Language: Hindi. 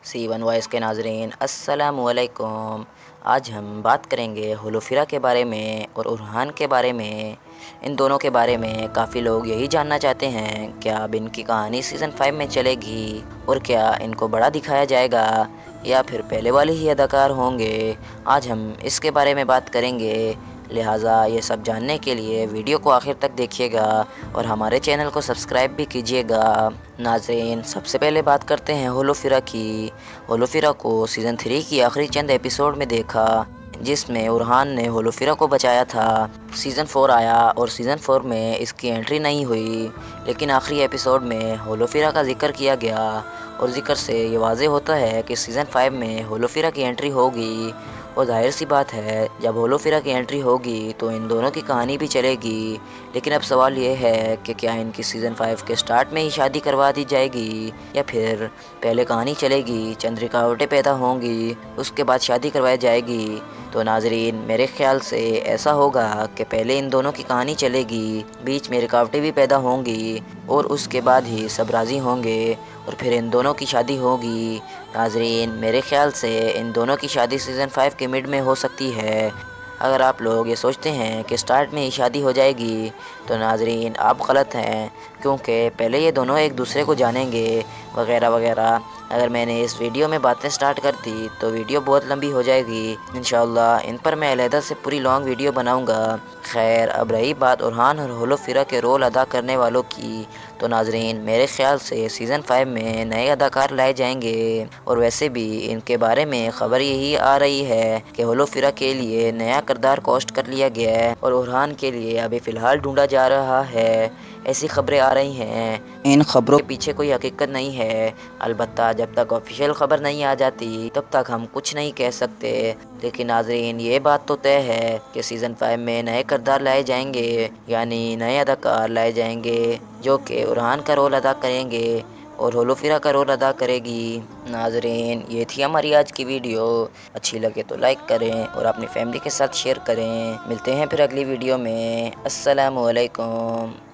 C1 वॉइस के नाज़रीन अस्सलामुअलैकुम। आज हम बात करेंगे होलोफिरा के बारे में और उरहान के बारे में। इन दोनों के बारे में काफ़ी लोग यही जानना चाहते हैं, क्या अब इनकी कहानी सीज़न 5 में चलेगी और क्या इनको बड़ा दिखाया जाएगा या फिर पहले वाले ही अदाकार होंगे। आज हम इसके बारे में बात करेंगे, लिहाजा ये सब जानने के लिए वीडियो को आखिर तक देखिएगा और हमारे चैनल को सब्सक्राइब भी कीजिएगा। नाज़रीन, सबसे पहले बात करते हैं होलोफिरा की। होलोफिरा को सीज़न 3 की आखिरी चंद एपिसोड में देखा, जिसमें उरहान ने होलोफिरा को बचाया था। सीज़न 4 आया और सीज़न 4 में इसकी एंट्री नहीं हुई, लेकिन आखिरी एपिसोड में होलोफिरा का जिक्र किया गया और जिक्र से ये वाज़ेह होता है कि सीज़न 5 में होलोफिरा की एंट्री होगी। और जाहिर सी बात है, जब होलोफिरा की एंट्री होगी तो इन दोनों की कहानी भी चलेगी। लेकिन अब सवाल ये है कि क्या इनकी सीज़न 5 के स्टार्ट में ही शादी करवा दी जाएगी या फिर पहले कहानी चलेगी, चंद रुकावटें पैदा होंगी, उसके बाद शादी करवाई जाएगी। तो नाजरीन, मेरे ख्याल से ऐसा होगा कि पहले इन दोनों की कहानी चलेगी, बीच में रुकावटें भी पैदा होंगी और उसके बाद ही सब राज़ी होंगे और फिर इन दोनों की शादी होगी। नाजरीन, मेरे ख्याल से इन दोनों की शादी सीज़न 5 के मिड में हो सकती है। अगर आप लोग ये सोचते हैं कि स्टार्ट में ही शादी हो जाएगी तो नाजरीन आप ग़लत हैं, क्योंकि पहले ये दोनों एक दूसरे को जानेंगे वगैरह वगैरह। अगर मैंने इस वीडियो में बातें स्टार्ट कर दी तो वीडियो बहुत लंबी हो जाएगी। इंशाअल्लाह इन पर मैं अलहदा से पूरी लॉन्ग वीडियो बनाऊंगा। खैर, अब रही बात उरहान और होलोफिरा के रोल अदा करने वालों की, तो नाजरीन मेरे ख्याल से सीज़न 5 में नए अदाकार लाए जाएंगे और वैसे भी इनके बारे में ख़बर यही आ रही है कि होलोफिरा के लिए नया किरदार कास्ट कर लिया गया है और उरहान के लिए अभी फ़िलहाल ढूंढा जा रहा है। ऐसी खबरें आ रही हैं, इन खबरों के पीछे कोई हकीकत नहीं है। अलबत्ता जब तक ऑफिशियल ख़बर नहीं आ जाती तब तक हम कुछ नहीं कह सकते। लेकिन नाजरीन, ये बात तो तय है कि सीज़न 5 में नए किरदार लाए जाएंगे, यानी नए अदाकार लाए जाएंगे जो कि उरहान का रोल अदा करेंगे और होलोफिरा का रोल अदा करेगी। नाजरीन, ये थी हमारी आज की वीडियो। अच्छी लगे तो लाइक करें और अपनी फैमिली के साथ शेयर करें। मिलते हैं फिर अगली वीडियो में। अस्सलामुअलैकुम।